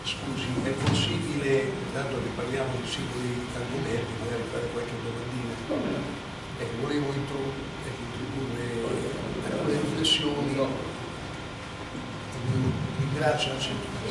Scusi, è possibile, tanto che parliamo di singoli argomenti, magari fare qualche domandina? Volevo introdurre alcune riflessioni. Ringrazio anzitutto.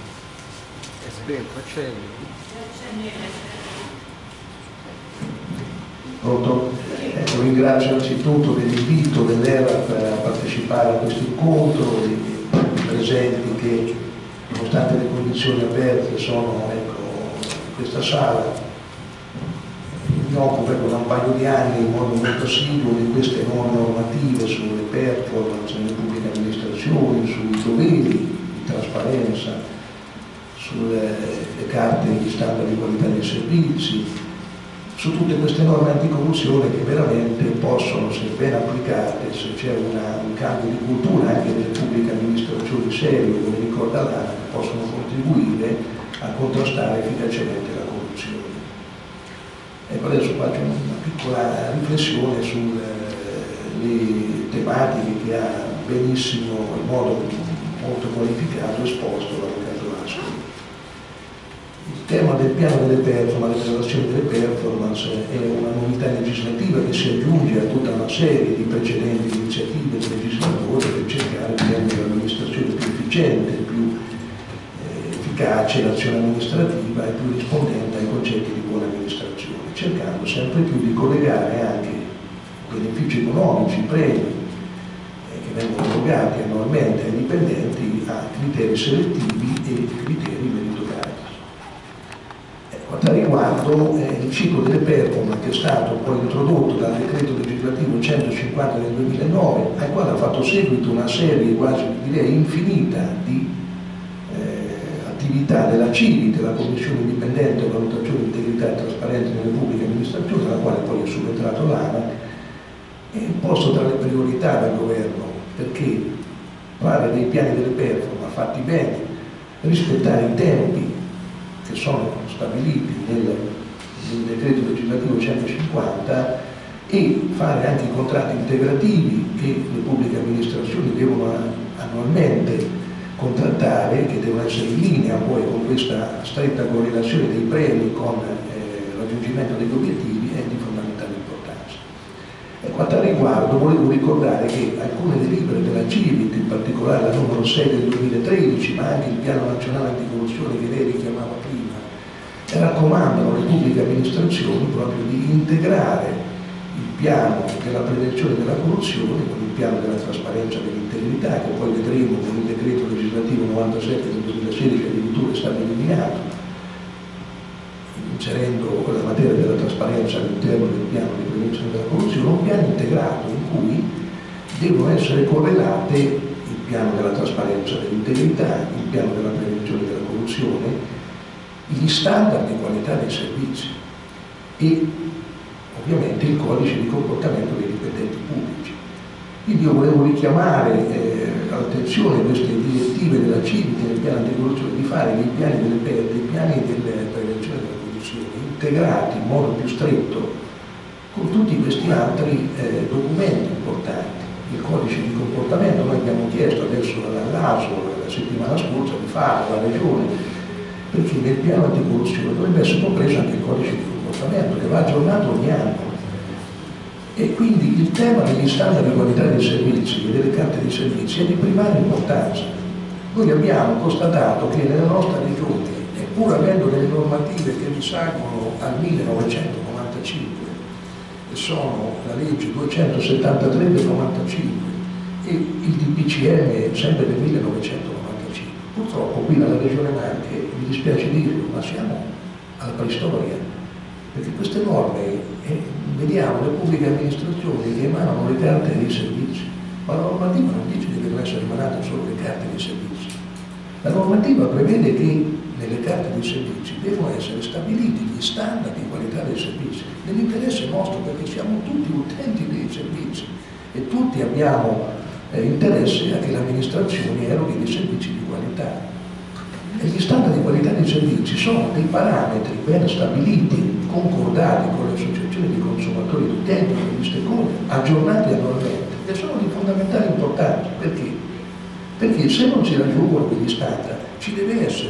Pronto? Ringrazio anzitutto dell'invito dell'ERAP a partecipare a questo incontro, i presenti che, nonostante le condizioni avverse, sono in questa sala. Mi occupo da un paio di anni in modo molto assiduo di queste nuove normative sulle performance nelle pubbliche amministrazioni, sui doveri di trasparenza, sulle carte di standard di qualità dei servizi, su tutte queste norme anticorruzione che veramente possono, se ben applicate, se c'è un cambio di cultura anche nelle pubbliche amministrazioni serie, come ricorda l'ANA, possono contribuire a contrastare efficacemente la corruzione. Ecco, adesso faccio una piccola riflessione sulle tematiche che ha benissimo, in modo molto qualificato, esposto l'avvocato Lascoli. Il tema del piano delle performance, delle relazioni delle performance, è una novità legislativa che si aggiunge a tutta una serie di precedenti iniziative del legislatore per cercare di rendere l'amministrazione più efficiente, più efficace l'azione amministrativa e più rispondente ai concetti di buona amministrazione, cercando sempre più di collegare anche benefici economici, premi che vengono erogati annualmente ai dipendenti a criteri selettivi e criteri meritocratici. A tal riguardo il ciclo delle performance, che è stato poi introdotto dal decreto legislativo 150 del 2009, al quale ha fatto seguito una serie quasi direi infinita di attività della CIVIT, della Commissione Indipendente di Valutazione di Integrità e Trasparenza nelle Pubbliche Amministrazioni, alla quale poi è subentrato l'ANA, è posto tra le priorità del governo, perché fare dei piani delle performance fatti bene, rispettare i tempi che sono stabiliti nel decreto legislativo 150 e fare anche i contratti integrativi che le pubbliche amministrazioni devono annualmente contrattare, che devono essere in linea poi con questa stretta correlazione dei premi con il raggiungimento degli obiettivi, è di fondamentale importanza. Ecco, a tal riguardo volevo ricordare che alcune delibere della CIVIT, in particolare la numero 6 del 2013, ma anche il piano nazionale anticorruzione che lei richiamava prima, raccomandano alle pubbliche amministrazioni proprio di integrare il piano della prevenzione della corruzione con il piano della trasparenza e dell'integrità, che poi vedremo con il decreto legislativo 97 del 2016 addirittura è stato eliminato, inserendo la materia della trasparenza all'interno del piano di prevenzione della corruzione, un piano integrato in cui devono essere correlate il piano della trasparenza e dell'integrità, il piano della prevenzione della corruzione, gli standard di qualità dei servizi e ovviamente il codice di comportamento dei dipendenti pubblici. Quindi io volevo richiamare all'attenzione queste direttive della CIVIT nel piano anticorruzione di fare dei piani delle dei piani della prevenzione della corruzione integrati in modo più stretto con tutti questi altri documenti importanti. Il codice di comportamento noi abbiamo chiesto adesso all'ASO la settimana scorsa di farlo alla Regione, perché nel piano anticorruzione dovrebbe essere compreso anche il codice di comportamento che va aggiornato ogni anno. E quindi il tema degli standard di qualità dei servizi e delle carte dei servizi è di primaria importanza. Noi abbiamo constatato che nella nostra regione, pur avendo delle normative che risalgono al 1995, che sono la legge 273 del 95 e il DPCM sempre del 1995, purtroppo qui nella regione Marche, mi dispiace dirlo, ma siamo alla preistoria, perché queste norme, vediamo le pubbliche amministrazioni che emanano le carte dei servizi, ma la normativa non dice che devono essere emanate solo le carte dei servizi. La normativa prevede che nelle carte dei servizi devono essere stabiliti gli standard di qualità dei servizi, nell'interesse nostro, perché siamo tutti utenti dei servizi e tutti abbiamo interesse a che l'amministrazione eroghi dei servizi di qualità. E gli standard di qualità dei servizi sono dei parametri ben stabiliti, concordati con le associazioni di consumatori e utenti, con gli stakeholder, aggiornati annualmente, e sono di fondamentale importanza. Perché? Perché se non si raggiungono quegli standard ci deve essere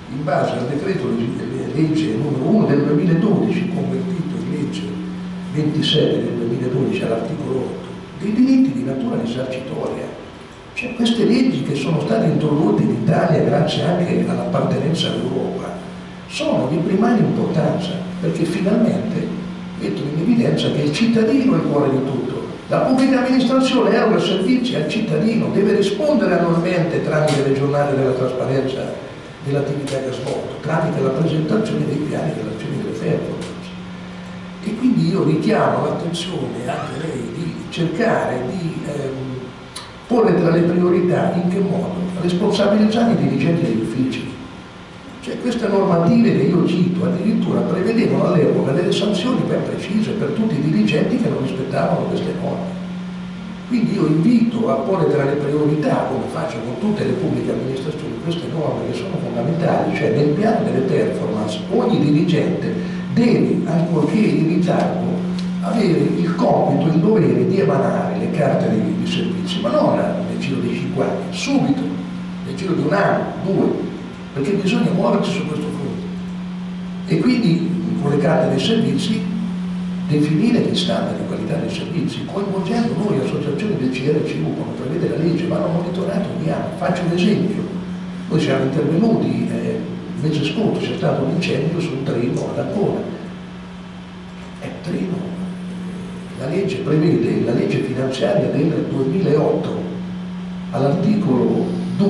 in base al decreto legge numero 1 del 2012, convertito in legge 27 del 2012 all'articolo 8, dei diritti di natura risarcitoria. Cioè, queste leggi che sono state introdotte in Italia grazie anche all'appartenenza all'Europa sono di primaria importanza, perché finalmente mettono in evidenza che il cittadino è il cuore di tutto. La pubblica amministrazione eroga servizi al cittadino, deve rispondere annualmente tramite le giornate della trasparenza dell'attività che ha svolto, tramite la presentazione dei piani dell'azione delle performance. E quindi io richiamo l'attenzione anche lei di cercare di porre tra le priorità in che modo responsabilizzare i dirigenti degli uffici. Cioè, queste normative che io cito addirittura prevedevano all'epoca delle sanzioni ben precise per tutti i dirigenti che non rispettavano queste norme. Quindi io invito a porre tra le priorità, come faccio con tutte le pubbliche amministrazioni, queste norme che sono fondamentali. Cioè, nel piano delle performance ogni dirigente deve, ancorché in ritardo, avere il compito, il dovere di emanare le carte di servizi, ma non nel giro di 5 anni, subito, nel giro di 1 anno, 2, perché bisogna muoversi su questo fronte. E quindi con le carte dei servizi definire gli standard di qualità dei servizi, coinvolgendo noi associazioni del CRCU, come prevede la legge, vanno monitorati ogni anno. Faccio un esempio: noi siamo intervenuti il mese scorso, c'è stato un incendio su un treno ad Ancona. Treno, la legge prevede, la legge finanziaria del 2008 all'articolo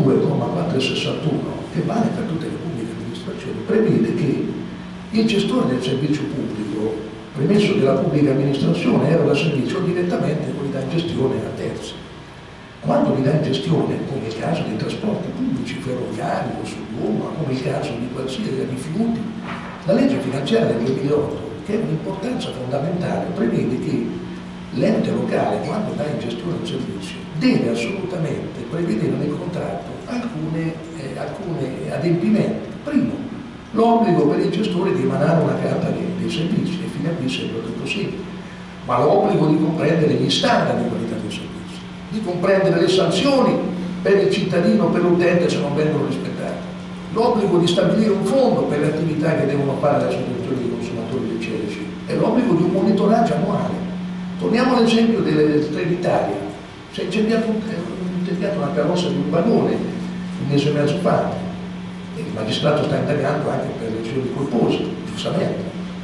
2,461, che vale per tutte le pubbliche amministrazioni, prevede che il gestore del servizio pubblico, premesso che la pubblica amministrazione eroga servizio direttamente, poi dà in gestione a terzi. Quando li dà in gestione, come il caso dei trasporti pubblici ferroviari o sull'uomo, come il caso di qualsiasi rifiuti, la legge finanziaria del 2008, che ha un'importanza fondamentale, prevede che l'ente locale, quando dà in gestione un servizio, deve assolutamente prevedere nel contratto alcuni adempimenti. Primo, l'obbligo per il gestore di emanare una carta dei servizi, e fino a qui sembra tutto semplice, ma l'obbligo di comprendere gli standard di qualità dei servizi, di comprendere le sanzioni per il cittadino, per l'utente se non vengono rispettate, l'obbligo di stabilire un fondo per le attività che devono fare le associazioni dei consumatori del CRC e l'obbligo di un monitoraggio annuale. Torniamo all'esempio del Trenitalia. Si è incendiato una carrozza di un vagone un mese e mezzo fa e il magistrato sta indagando anche per lesioni colpose, giustamente.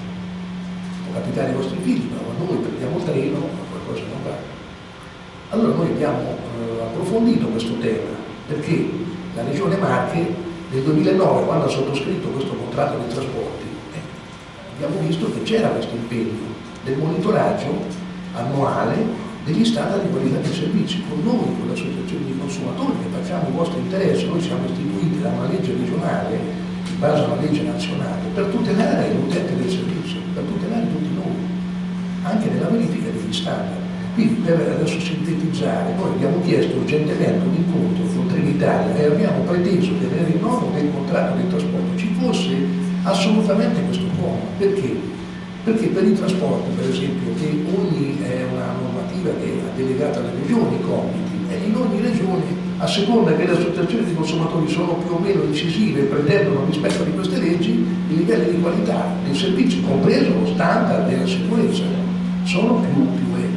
Può capitare ai vostri figli, ma noi prendiamo il treno, ma qualcosa non va. Allora noi abbiamo approfondito questo tema, perché la Regione Marche nel 2009, quando ha sottoscritto questo contratto di trasporti, abbiamo visto che c'era questo impegno del monitoraggio annuale degli standard di qualità dei servizi. Con noi, con le associazioni di consumatori che facciamo il vostro interesse, noi siamo istituiti da una legge regionale in base a una legge nazionale per tutelare l'utente del servizio, per tutelare tutti noi, anche nella verifica degli standard. Quindi, per adesso sintetizzare, noi abbiamo chiesto urgentemente un incontro con Trenitalia e abbiamo preteso che nel rinnovo del contratto di trasporto ci fosse assolutamente questo comma. Perché? Perché per i trasporti, per esempio, che ogni è una normativa che ha delegato alle regioni i compiti, e in ogni regione, a seconda che le associazioni di consumatori sono più o meno incisive e pretendono rispetto di queste leggi, i livelli di qualità dei servizi, compreso lo standard della sicurezza, sono più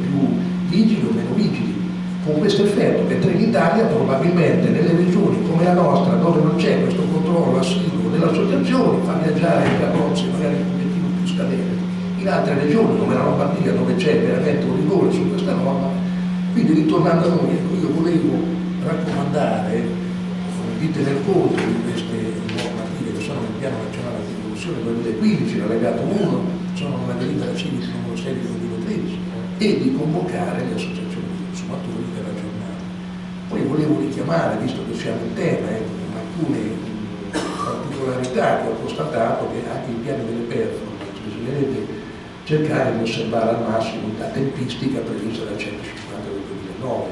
vigili o meno vigili. Con questo effetto che Trenitalia probabilmente nelle regioni come la nostra, dove non c'è questo controllo assiduo delle associazioni, fa viaggiare le carrozze magari un pochettino più scadenti. In altre regioni come la Lombardia, dove c'è veramente un rigore su questa norma. Quindi, ritornando a noi, io volevo raccomandare di tener conto di queste normative che sono nel piano nazionale di evoluzione 2015, l'allegato 1, sono nella delibera civica numero 6 del 2013, e di convocare le associazioni di consumatori per aggiornare. Poi volevo richiamare, visto che siamo in tema, alcune particolarità che ho constatato, che anche il piano delle performance bisognerebbe cercare di osservare al massimo la tempistica prevista dal 150 del 2009,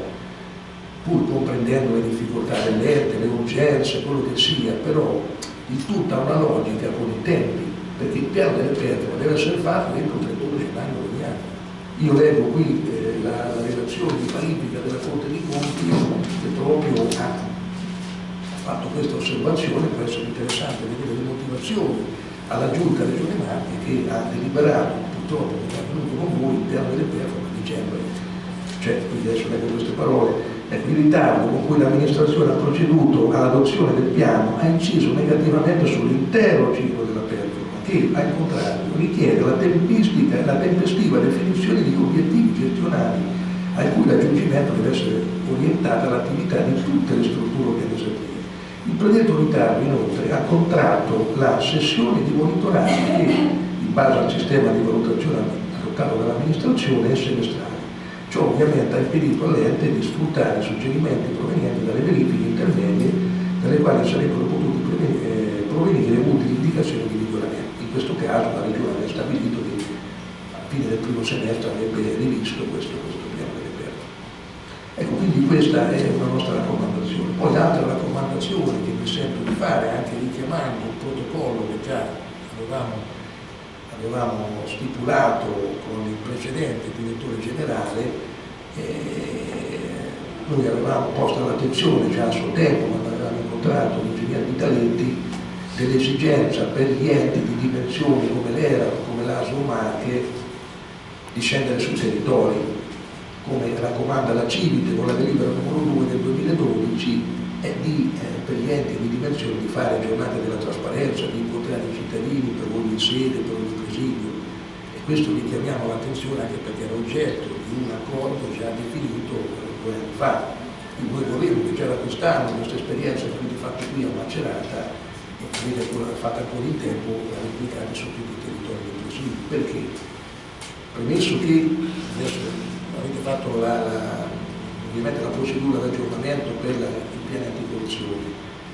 pur comprendendo le difficoltà dell'ente, le urgenze, quello che sia, però il tutto ha una logica con i tempi, perché il piano delle performance deve essere fatto entro il 31 gennaio ogni anno. Io leggo qui la relazione di verifica della Corte dei Conti che proprio Fatto questa osservazione, può essere interessante vedere le motivazioni alla Giunta Regione Marche che ha deliberato, purtroppo non è venuto con voi, il piano delle performance a dicembre. Cioè, quindi adesso leggo queste parole, ecco, il ritardo con cui l'amministrazione ha proceduto all'adozione del piano ha inciso negativamente sull'intero ciclo della performance, che al contrario richiede la tempestiva definizione di obiettivi gestionali a cui l'aggiungimento deve essere orientata all'attività di tutte le strutture organizzative. Il predetto ritardo inoltre ha contratto la sessione di monitoraggio che, in base al sistema di valutazione adottato dall'amministrazione, è semestrale. Ciò ovviamente ha impedito all'ente di sfruttare suggerimenti provenienti dalle verifiche intermedie dalle quali sarebbero potuti provenire utili indicazioni di miglioramento. In questo caso la Regione aveva stabilito che a fine del primo semestre avrebbe rivisto questo piano delle perdite. Ecco, quindi questa è una nostra raccomandazione. Poi l'altra raccomandazione che mi sento di fare, anche richiamando il protocollo che già avevamo stipulato con il precedente direttore generale, noi avevamo posto all'attenzione già a suo tempo, quando avevamo incontrato l'ingegner Vitaletti, dell'esigenza per gli enti di dimensioni come l'ERA o come l'ASO Marche di scendere sui territori, come raccomanda la CIVIT con la delibera numero 2 del 2012, per gli enti di dimensione di fare giornate della trasparenza, di incontrare i cittadini per ogni sede, per ogni presidio. E questo richiamiamo l'attenzione anche perché era oggetto di un accordo già definito 2 anni fa. Noi vorremmo che già da quest'anno questa esperienza che avete fatto qui a Macerata e che avete fatto ancora in tempo la replicate su tutti i territori del presidio. Perché? Premesso che adesso avete fatto ovviamente la procedura d'aggiornamento per il piano anticorruzione.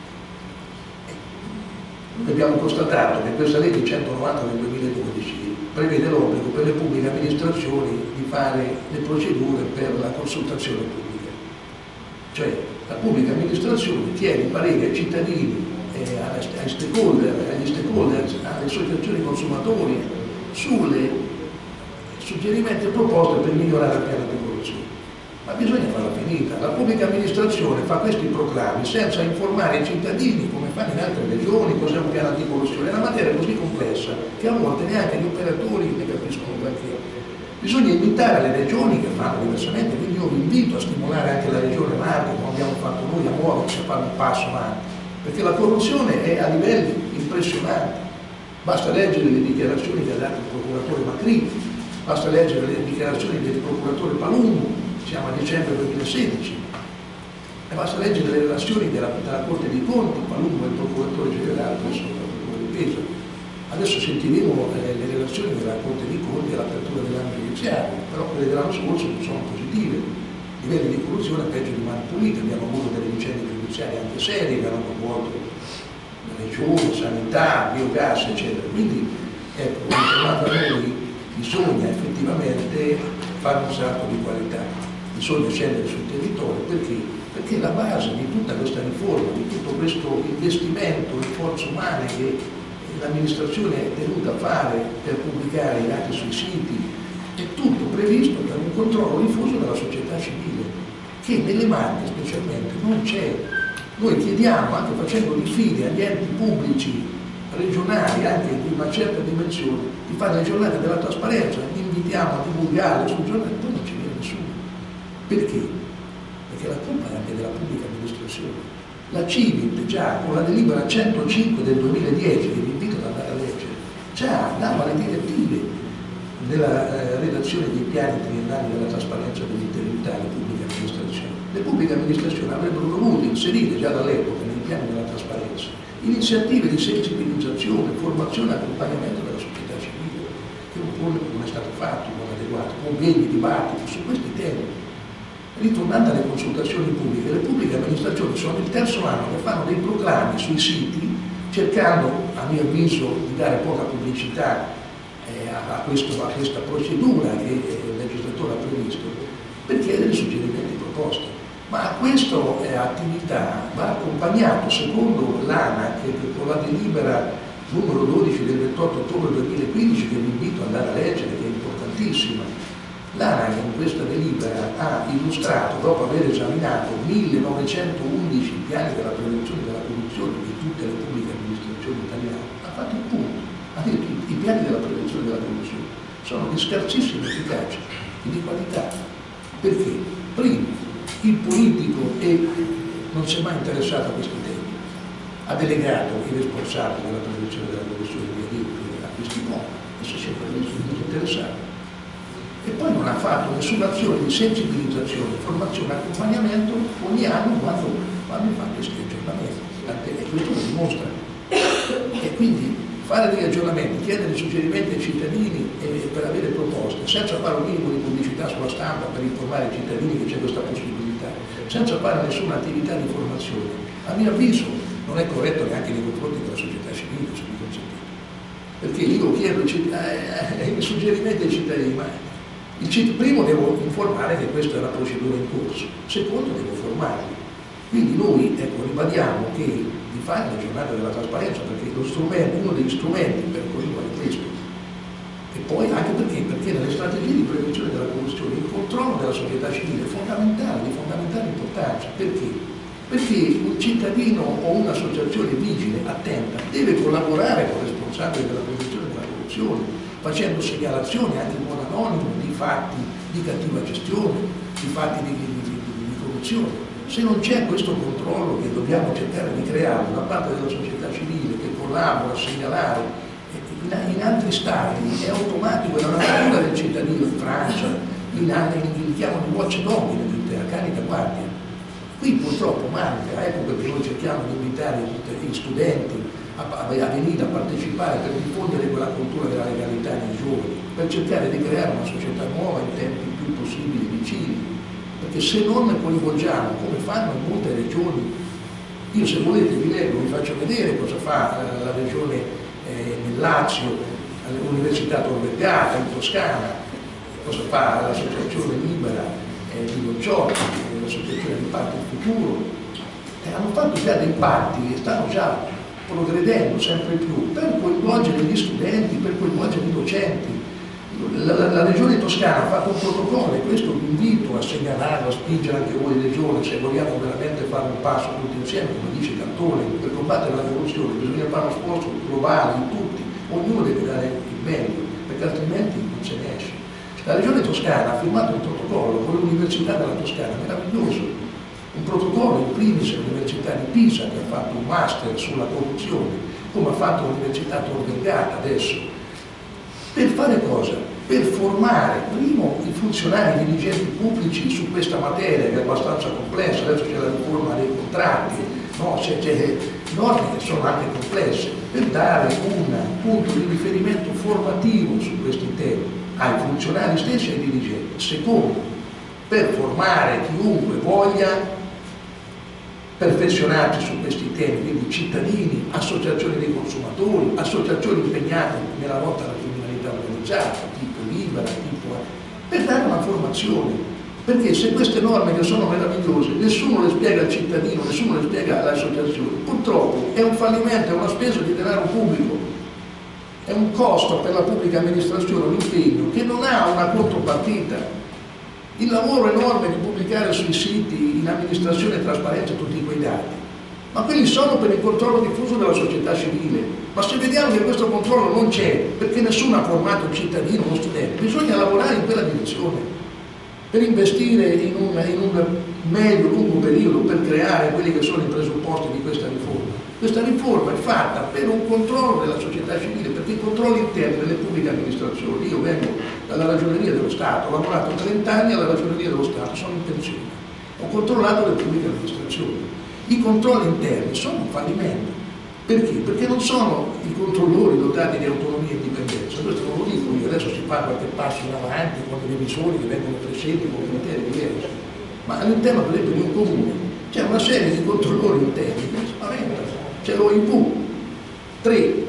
Noi abbiamo constatato che questa legge 190 del 2012 prevede l'obbligo per le pubbliche amministrazioni di fare le procedure per la consultazione pubblica. Cioè la pubblica amministrazione chiede pareri ai cittadini, agli stakeholder, alle associazioni consumatori sulle suggerimenti e proposte per migliorare il piano anticorruzione. Ma bisogna farla finita. La pubblica amministrazione fa questi proclami senza informare i cittadini, come fanno in altre regioni, cos'è un piano anticorruzione. È una materia così complessa che a volte neanche gli operatori ne capiscono perché. Bisogna invitare le regioni che fanno diversamente, quindi io vi invito a stimolare anche la regione Marche, come abbiamo fatto noi, a muoversi, a fare un passo avanti, perché la corruzione è a livelli impressionanti. Basta leggere le dichiarazioni che ha dato il procuratore Macri, basta leggere le dichiarazioni del procuratore Palumbo, siamo a dicembre 2016, e basta leggere le relazioni della Corte dei Conti, Palumbo è il procuratore generale, adesso è il procuratore di Pesaro. Adesso sentiremo le relazioni della Corte dei Conti all'apertura dell'anno giudiziario, però quelle dell'anno scorso non sono positive. I livelli di corruzione peggio di mani pulite, abbiamo avuto delle vicende giudiziarie anche serie che hanno coinvolto regioni, sanità, biogas, eccetera. Quindi, ecco, tornando a noi, bisogna effettivamente fare un salto di qualità, bisogna scendere sul territorio perché la base di tutta questa riforma, di tutto questo investimento in forze umane che l'amministrazione è tenuta a fare per pubblicare i dati sui siti, è tutto previsto per un controllo diffuso dalla società civile, che nelle Marche specialmente non c'è. Noi chiediamo, anche facendo diffide agli enti pubblici regionali, anche di una certa dimensione, di fare le giornate della trasparenza, li invitiamo a divulgare sul giornale, poi non ci viene nessuno. Perché? Perché la colpa è anche della pubblica amministrazione. La CIVIT già con la delibera 105 del 2010, che vi invito ad andare a leggere, già dava le direttive della redazione dei piani triennali della trasparenza dell'integrità alle pubbliche amministrazioni. Le pubbliche amministrazioni avrebbero dovuto inserire già dall'epoca nei piani della trasparenza iniziative di sensibilizzazione, formazione e accompagnamento della società civile, che non è stato fatto in modo adeguato, convegni, dibattiti su questi temi. Ritornando alle consultazioni pubbliche, le pubbliche amministrazioni sono il terzo anno che fanno dei proclami sui siti, cercando, a mio avviso, di dare poca pubblicità a questa procedura che il legislatore ha previsto, per chiedere suggerimenti e proposte. Ma questa attività va accompagnato, secondo l'ANAC, con la delibera numero 12 del 28 ottobre 2015, che vi invito ad andare a leggere, che è importantissima. L'ANAC in questa delibera ha illustrato, dopo aver esaminato 1911 piani della prevenzione della sono di scarsissima efficacia e di qualità. Perché? Primo, il politico non si è mai interessato a questi temi, ha delegato i responsabili della produzione della Commissione di Diritto a questi nomi e si è sempre disinteressato. E poi non ha fatto nessuna azione di sensibilizzazione, formazione, accompagnamento ogni anno quando fa questi aggiornamenti. E questo lo dimostra. E quindi fare degli aggiornamenti, chiedere suggerimenti ai cittadini per avere proposte, senza fare un minimo di pubblicità sulla stampa per informare i cittadini che c'è questa possibilità, senza fare nessuna attività di formazione, a mio avviso non è corretto neanche nei confronti della società civile, se mi consentite. Perché io chiedo i suggerimenti ai cittadini, ma primo devo informare che questa è una procedura in corso, secondo devo formarli. Quindi noi ribadiamo che di fare la giornata della trasparenza, perché uno degli strumenti per corrispondere a questo, e poi anche perché nelle strategie di prevenzione della corruzione il controllo della società civile è fondamentale, di fondamentale importanza. Perché? Perché un cittadino o un'associazione vigile, attenta, deve collaborare con il responsabile della prevenzione della corruzione, facendo segnalazioni anche in modo anonimo di fatti di cattiva gestione, di fatti di corruzione. Se non c'è questo controllo che dobbiamo cercare di creare da parte della società civile che collabora a segnalare, in altri stati è automatico, è una natura del cittadino, in Francia, li chiamano i watchdog in Inghilterra, cani da guardia. Qui purtroppo manca, ecco perché noi cerchiamo di invitare gli studenti a venire a partecipare per diffondere quella cultura della legalità nei giovani, per cercare di creare una società nuova in tempi più possibili vicini. Perché se non ne coinvolgiamo, come fanno in molte regioni, io se volete vi leggo, vi faccio vedere cosa fa la regione nel Lazio, all'Università Tor Vergata, in Toscana, cosa fa l'associazione libera di Loggioti, l'associazione di Parte del Futuro. Hanno fatto già dei patti e stanno già progredendo sempre più per coinvolgere gli studenti, per coinvolgere i docenti. La Regione Toscana ha fatto un protocollo e questo vi invito a segnalarlo, a spingere anche voi Regione, se vogliamo veramente fare un passo tutti insieme, come dice Cantone, per combattere la corruzione bisogna fare uno sforzo globale di tutti, ognuno deve dare il meglio, perché altrimenti non se ne esce. La Regione Toscana ha firmato un protocollo con l'Università della Toscana, meraviglioso, un protocollo in primis all'Università di Pisa che ha fatto un master sulla corruzione, come ha fatto l'Università Tor Vergata adesso. Per fare cosa? Per formare, primo, i funzionari, i dirigenti pubblici su questa materia che è abbastanza complessa, adesso c'è la riforma dei contratti, no? C'è norme che sono anche complesse, per dare un punto di riferimento formativo su questi temi ai funzionari stessi e ai dirigenti. Secondo, per formare chiunque voglia perfezionarsi su questi temi, quindi cittadini, associazioni dei consumatori, associazioni impegnate nella lotta alla criminalità organizzata, tipo libera, per dare una formazione. Perché se queste norme che sono meravigliose, nessuno le spiega al cittadino, nessuno le spiega alle associazioni, purtroppo è un fallimento, è una spesa di denaro pubblico, è un costo per la pubblica amministrazione, un impegno che non ha una contropartita. Il lavoro enorme di pubblicare sui siti in amministrazione e trasparenza tutti quei dati, ma quelli sono per il controllo diffuso della società civile. Ma se vediamo che questo controllo non c'è, perché nessuno ha formato un cittadino, uno studente, bisogna lavorare in quella direzione, per investire in un medio, lungo periodo, per creare quelli che sono i presupposti di questa riforma. Questa riforma è fatta per un controllo della società civile, perché i controlli interni delle pubbliche amministrazioni, io vengo dalla Ragioneria dello Stato, ho lavorato 30 anni alla Ragioneria dello Stato, sono in pensione, ho controllato le pubbliche amministrazioni. I controlli interni sono un fallimento. Perché? Perché non sono i controllori dotati di autonomia e indipendenza, questo non lo dico io, adesso si fa qualche passo in avanti con i revisori che vengono presenti con criteri diversi, ma all'interno per esempio di un comune c'è una serie di controllori interni che spaventano, c'è l'OIV, tre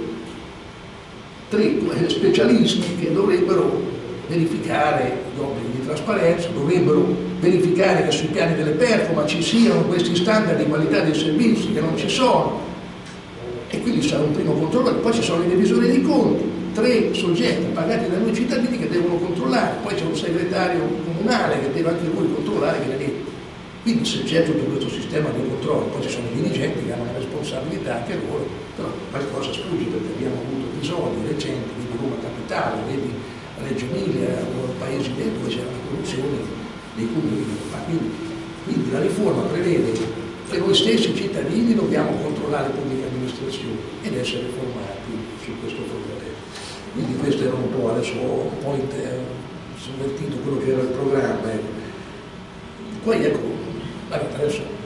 specialisti che dovrebbero verificare gli obblighi di trasparenza, dovrebbero verificare che sui piani delle performance ci siano questi standard di qualità dei servizi che non ci sono. E quindi sarà un primo controllo, poi ci sono i revisori dei conti, 3 soggetti pagati da noi cittadini che devono controllare, poi c'è un segretario comunale che deve anche lui controllare che le legge. Quindi se c'è tutto questo sistema di controllo, poi ci sono i dirigenti che hanno una responsabilità anche loro, però qualcosa sfugge perché abbiamo avuto episodi recenti di Roma Capitale, vedi Reggio Emilia o paesi dove c'era la corruzione dei comuni. Quindi la riforma prevede che noi stessi cittadini dobbiamo controllare le pubbliche amministrazioni ed essere formati su questo fronte. Quindi questo era un po', adesso ho un po' sovvertito quello che era il programma. Poi ecco, adesso